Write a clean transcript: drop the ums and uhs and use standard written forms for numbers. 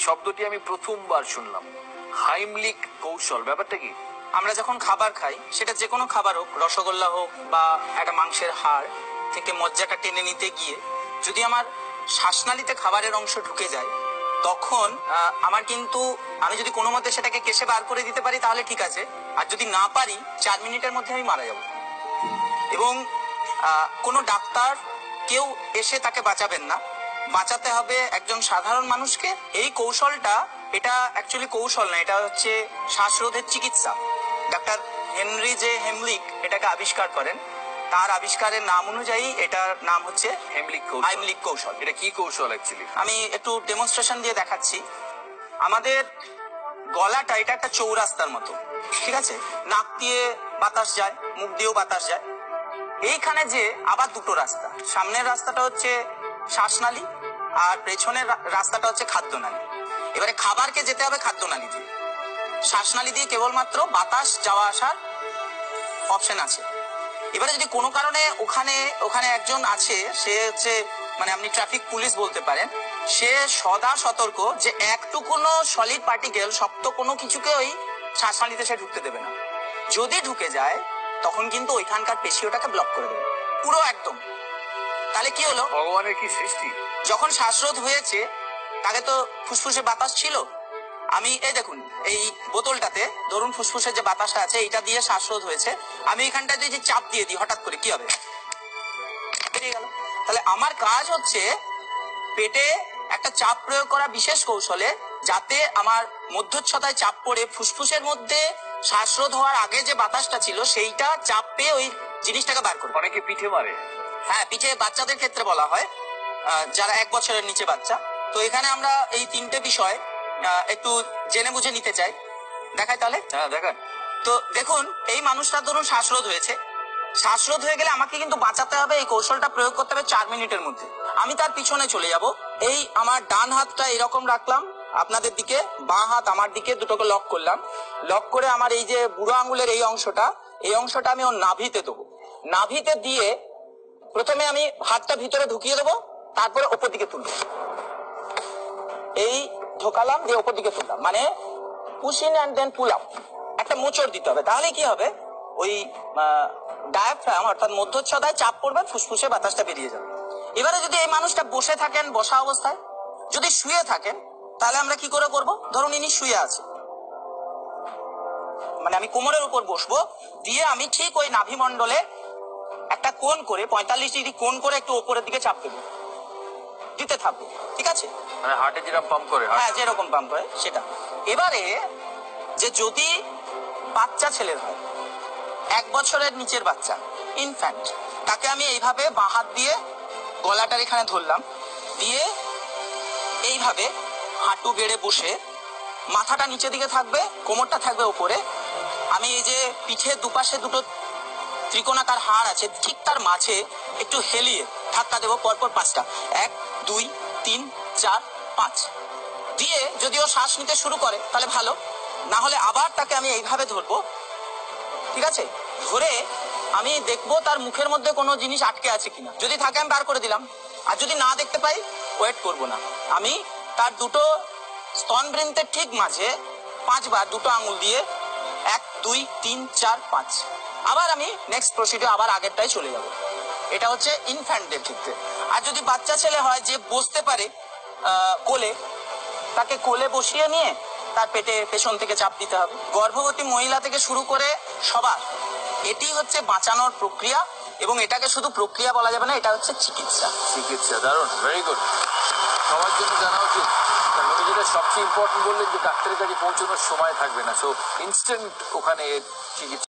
শব্দটি আমি প্রথমবার শুনলাম। হাইমলিক কৌশল, ব্যাপারটা কি? আমরা যখন খাবার খাই, সেটা যে কোনো খাবার হোক, রসগোল্লা হোক বা একটা মাংসের হাড় থেকে মজ্জাটা টেনে নিতে গিয়ে যদি আমার শ্বাসনালীতে খাবারের অংশ ঢুকে যায়, তখন আমার কিন্তু আমি যদি কোনো মতে সেটাকে কেশে বার করে দিতে পারি তাহলে ঠিক আছে, আর যদি না পারি 4 মিনিটের মধ্যে আমি মারা যাব। এবং কোনো ডাক্তার কেউ এসে তাকে বাঁচাবেন না, বাঁচাতে হবে একজন সাধারণ মানুষকে। এই কৌশলটা, এটা অ্যাকচুয়ালি কৌশল না, এটা হচ্ছে শ্বাসরোধের চিকিৎসা। ডাক্তার হেনরি জে হেমলিক এটাকে আবিষ্কার করেন। তার আবিষ্কারের নাম অনুযায়ী এটার নাম হচ্ছে হাইমলিক কৌশল। এটা কি কৌশল অ্যাকচুয়ালি? আমি একটু ডেমনস্ট্রেশন দিয়ে দেখাচ্ছি। আমাদের গলাটা এটা একটা চৌরাস্তার মতো, ঠিক আছে? নাক দিয়ে বাতাস যায়, মুখ দিয়েও বাতাস যায়। এইখানে যে আবার দুটো রাস্তা, সামনের রাস্তাটা হচ্ছে শ্বাসনালী আর পেছনের রাস্তাটা হচ্ছে খাদ্যনালী। এবারে খাবারকে যেতে হবে খাদ্যনালী দিয়ে, শ্বাসনালী দিয়ে কেবলমাত্র বাতাস যাওয়া আসার অপশন আছে। এবারে যদি কোনো কারণে ওখানে একজন আছে, সে হচ্ছে মানে আপনি ট্রাফিক পুলিশ বলতে পারেন, সে সদা সতর্ক যে একটুকুনো সলিড পার্টিকেল, শক্ত কোনো কিছুকে ওই শ্বাসনালীতে সে ঢুকতে দেবে না। যদি ঢুকে যায় তখন কিন্তু ওইখানকার পেশি ওটাকে ব্লক করে দেবে পুরো একদম। তাহলে কি হলো? ভগবানের কি সৃষ্টি! যখন শ্বাসরোধ হয়েছে তাকে তো ফুসফুসে বাতাস ছিল। আমি এই দেখুন, এই বোতলটাতে ধরুন ফুসফুসের যে বাতাসটা আছে এইটা দিয়ে শ্বাসরোধ হয়েছে, আমি এখানটা যদি চাপ দিয়ে দিই হঠাৎ করে কি হবে? বেরিয়ে গেল। তাহলে আমার কাজ হচ্ছে পেটে একটা চাপ প্রয়োগ করা বিশেষ কৌশলে, যাতে আমার মধ্যচ্ছদায় চাপ পড়ে ফুসফুসের মধ্যে শ্বাসরোধ হওয়ার আগে যে বাতাসটা ছিল সেইটা চাপ পেয়ে ওই জিনিসটাকে বার করে। অনেকে পিঠে মারে। হ্যাঁ, পিঠে বাচ্চাদের ক্ষেত্রে বলা হয়, যারা 1 বছরের নিচে বাচ্চা। তো এখানে আমরা এই 3টে বিষয় একটু জেনে বুঝে নিতে চাই। দেখাই তাহলে? হ্যাঁ দেখান। তো দেখুন, এই মানুষটার ধরুন শ্বাসরোধ হয়েছে। শ্বাসরোধ হয়ে গেলে আমাকে কিন্তু বাঁচাতে হবে, এই কৌশলটা প্রয়োগ করতে হবে 4 মিনিটের মধ্যে। আমি তার পিছনে চলে যাব। এই আমার ডান হাতটা এরকম রাখলাম আপনাদের দিকে, বাঁ হাত আমার দিকে, দুটোকে লক করলাম। লক করে আমার এই যে বুড়ো আঙুলের এই অংশটা আমি ওর নাভিতে দেবো। নাভিতে দিয়ে প্রথমে আমি হাতটা ভিতরে ঢুকিয়ে দেবো, তারপরে ওপর দিকে তুলবো। এই ঢোকালাম দিয়ে ওপর দিকে তুললাম, মানে push in and then pull up. একটা মোচড় দিতে হবে, তাহলে কি হবে? ওই ডায়াফ্রাম অর্থাৎ মধ্যচ্ছদায় চাপ পড়বে, ফুসফুসে বাতাসটা বেরিয়ে যাবে। এবারে যদি এই মানুষটা বসে থাকেন, বসা অবস্থায়, যদি শুয়ে থাকেন, তাহলে আমরা কি করে করব? ধরুন ইনি শুয়ে আছে, মানে আমি কোমরের উপর বসবো, দিয়ে আমি ঠিক ওই নাভিমণ্ডলে একটা কোণ করে 45 ডিগ্রি কোণ করে একটু উপরের দিকে চাপ দেবো, দিতে থাকবো, ঠিক আছে? মানে হার্টে যেরকম পাম্প করে। হ্যাঁ, যেরকম পাম্প করে সেটা। এবারে যে যদি বাচ্চা ছেলের হয়, 1 বছরের নিচের বাচ্চা, ইনফ্যান্ট, তাকে আমি এইভাবে বাঁ হাত দিয়ে গলাটার এখানে ধরলাম, দিয়ে এইভাবে হাঁটু গেড়ে বসে, মাথাটা নিচের দিকে থাকবে, কোমরটা থাকবে উপরে। আমি এই যে পিঠের দুপাশে দুটো ত্রিকোণাকার হাড় আছে, ঠিক তার মাঝে একটু হেলিয়ে ধাক্কা দেবো, পরপর 5টা, 1 2 3 4 5 দিয়ে যদি ও শ্বাস নিতে শুরু করে তাহলে ভালো, না হলে আবার তাকে আমি এইভাবে ধরবো, ঠিক আছে? ধরে আমি দেখবো তার মুখের মধ্যে কোনো জিনিস আটকে আছে কিনা। যদি থাকে আমি বার করে দিলাম, আর যদি না দেখতে পাই ওয়েট করবো না। আমি তার দুটো স্তনবৃন্তের ঠিক মাঝে 5 বার দুটো আঙুল দিয়ে 1 2 3 4 5, আবার আমি নেক্সট প্রসিডিউর আবার আগেরটাই চলে যাব। এটা হচ্ছে ইনফ্যান্টদের ক্ষেত্রে। আর যদি বাচ্চা ছেলে হয় যে বসতে পারে কোলে, তাকে কোলে বসিয়ে নিয়ে তার পেটে পেছন থেকে চাপ দিতে হবে। গর্ভবতী মহিলা থেকে শুরু করে সবার এটি হচ্ছে বাঁচানোর প্রক্রিয়া, এবং এটাকে শুধু প্রক্রিয়া বলা যাবে না, এটা হচ্ছে চিকিৎসা। দারুণ, ভেরি গুড। সবার জন্য জানা উচিত। উনি যেটা সবচেয়ে ইম্পর্টেন্ট বললেন যে ডাক্তারের কাছে পৌঁছানোর সময় থাকবে না, সো ইনস্ট্যান্ট ওখানে চিকিৎসা।